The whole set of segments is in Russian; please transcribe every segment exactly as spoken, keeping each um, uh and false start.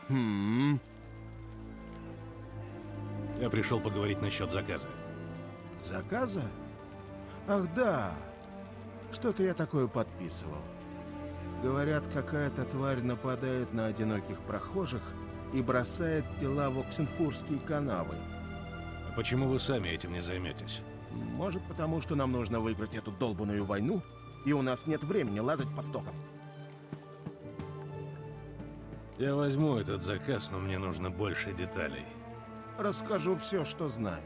Хм. Я пришел поговорить насчет заказа. Заказа? Ах да. Что-то я такое подписывал. Говорят, какая-то тварь нападает на одиноких прохожих и бросает тела в Оксенфурские канавы. А почему вы сами этим не займетесь? Может, потому что нам нужно выиграть эту долбаную войну, и у нас нет времени лазать по стокам. Я возьму этот заказ, но мне нужно больше деталей. Расскажу все, что знаю.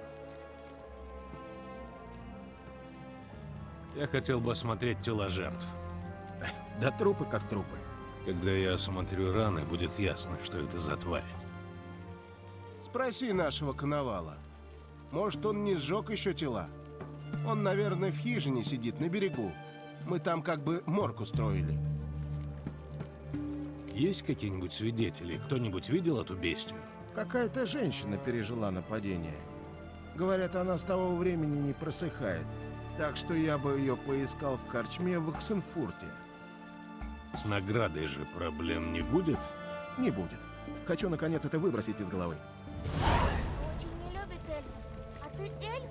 Я хотел бы осмотреть тела жертв. Да трупы как трупы. Когда я осмотрю раны, будет ясно, что это за тварь. Спроси нашего коновала. Может, он не сжег еще тела? Он, наверное, в хижине сидит на берегу. Мы там как бы морг устроили. Есть какие-нибудь свидетели? Кто-нибудь видел эту бестию? Какая-то женщина пережила нападение. Говорят, она с того времени не просыхает. Так что я бы ее поискал в корчме в Оксенфурте. С наградой же проблем не будет? Не будет. Хочу, наконец, это выбросить из головы. Очень не любит эльф. А ты эльф?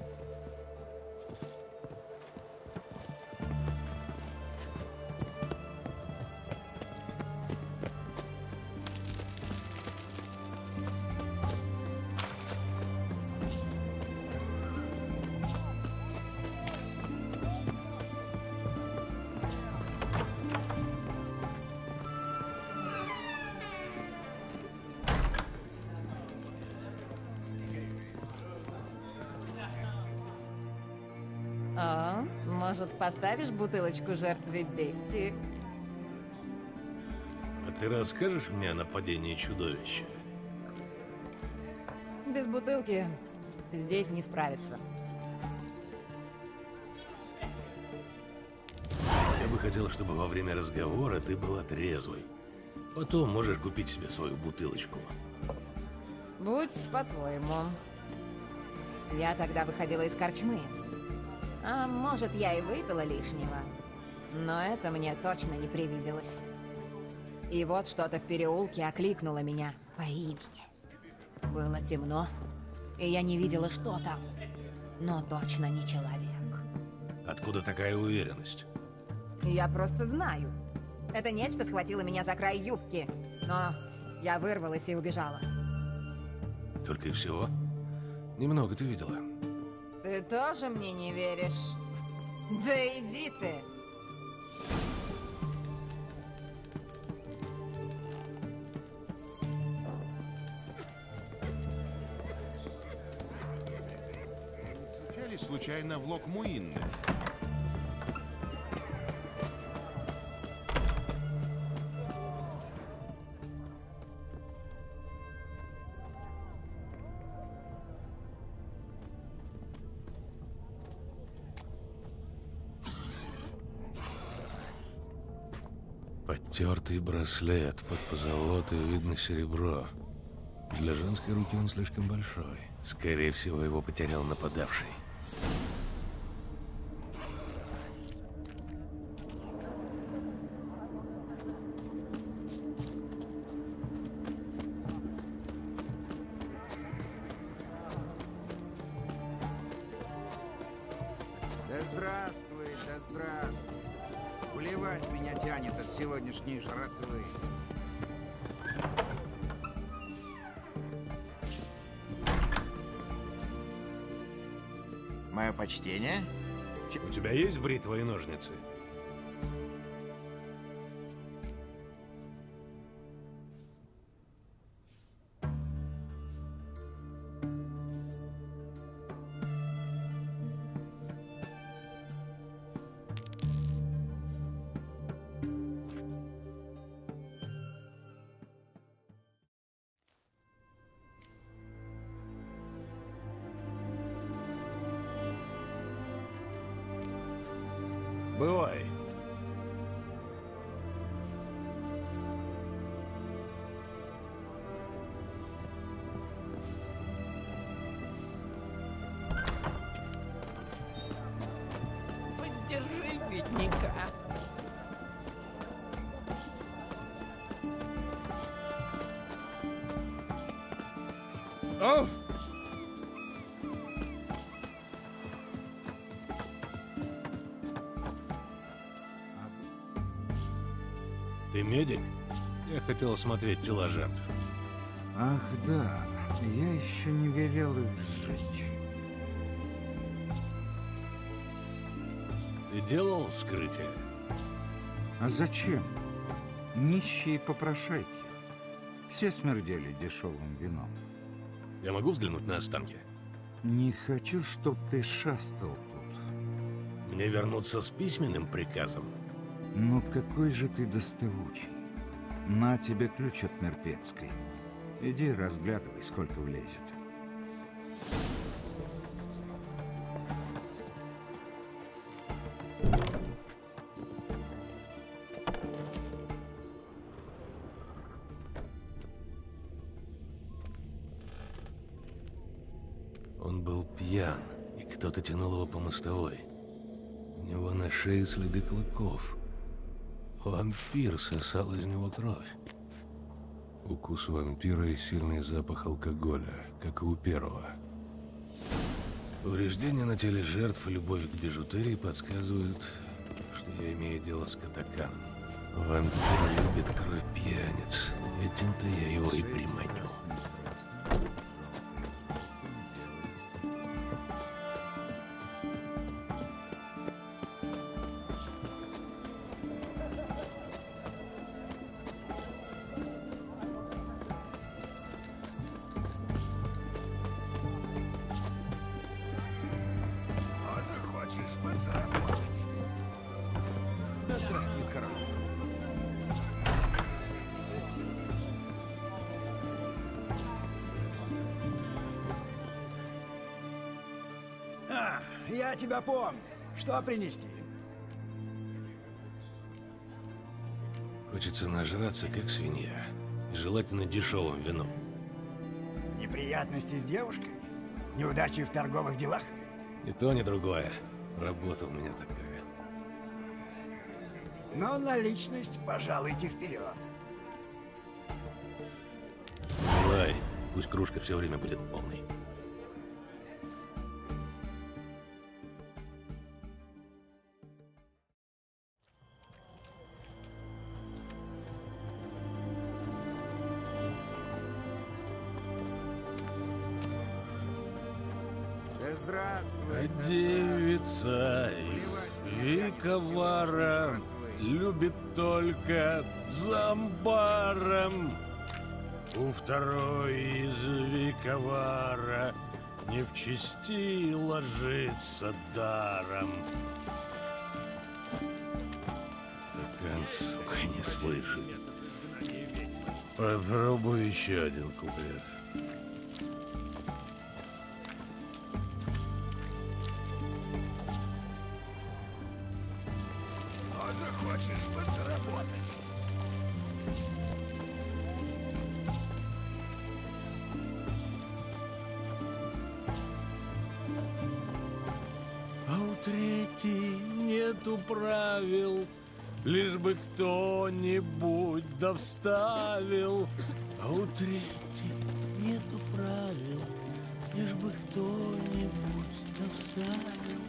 О, может, поставишь бутылочку жертве бестии? А ты расскажешь мне о нападении чудовища? Без бутылки здесь не справиться. Я бы хотел, чтобы во время разговора ты была трезвой. Потом можешь купить себе свою бутылочку. Будь по-твоему. Я тогда выходила из корчмы. А может, я и выпила лишнего. Но это мне точно не привиделось. И вот что-то в переулке окликнуло меня по имени. Было темно, и я не видела, что там. Но точно не человек. Откуда такая уверенность? Я просто знаю. Это нечто схватило меня за край юбки. Но я вырвалась и убежала. Только и всего? Немного ты видела. Ты тоже мне не веришь? Да иди ты! Случались случайно в Лок-Муинне? Потертый браслет, под позолотой видно серебро. Для женской руки он слишком большой. Скорее всего, его потерял нападавший. Да здравствуй, да здравствуй. Плевать меня тянет от сегодняшней жратвы. Мое почтение. У тебя есть бритва и ножницы? Бывай. Поддержи бедняка. О! Ты медик? Я хотел осмотреть тела жертв. Ах да, я еще не велел их сжечь. Ты делал вскрытие? А зачем? Нищие попрошайки. Все смердели дешевым вином. Я могу взглянуть на останки? Не хочу, чтоб ты шастал тут. Мне вернуться с письменным приказом? Ну какой же ты доставучий. На тебе ключ от мертвецкой. Иди разглядывай, сколько влезет. Он был пьян, и кто-то тянул его по мостовой. У него на шее следы клыков. Вампир сосал из него кровь. Укус вампира и сильный запах алкоголя, как и у первого. Повреждения на теле жертв и любовь к бижутерии подсказывают, что я имею дело с катаканом. Вампир любит кровь пьяниц. Этим-то я его и приманю. Да здравствует король. А, я тебя помню. Что принести? Хочется нажраться, как свинья. И желательно дешевым вином. Неприятности с девушкой? Неудачи в торговых делах? Ни то, ни другое. Работа у меня такая. Но наличность, пожалуйте, вперед. Давай, пусть кружка все время будет полной. Да здравствуй. А девица из Виковара любит только за амбаром. У второй из Виковара не в чести ложится даром. Такан, сука, не слышит. Попробуй еще один куплет. Тоже хочешь подзаработать? А у третьей нету правил, лишь бы кто-нибудь да вставил. А у третьей нету правил, лишь бы кто-нибудь да вставил.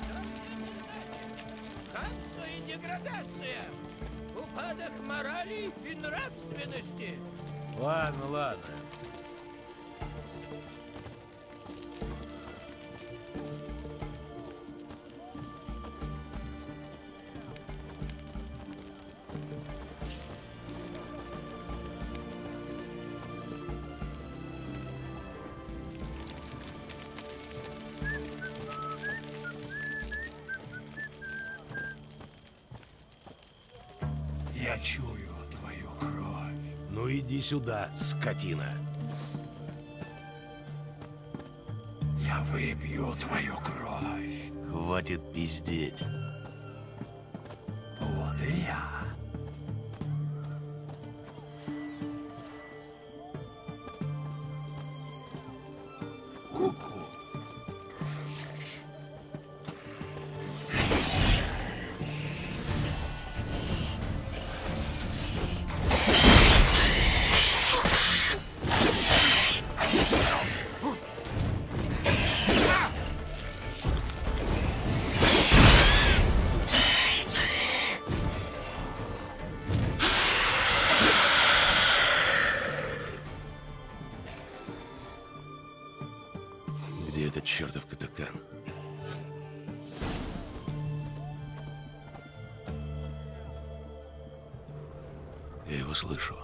Хамство и деградация, упадок морали и нравственности. Ладно, ладно. Я чую твою кровь. Ну иди сюда, скотина. Я выпью твою кровь. Хватит пиздеть. Вот и я. Ку-ку. этот чертов катакан. Я его слышу.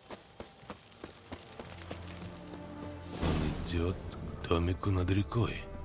Идет к домику над рекой.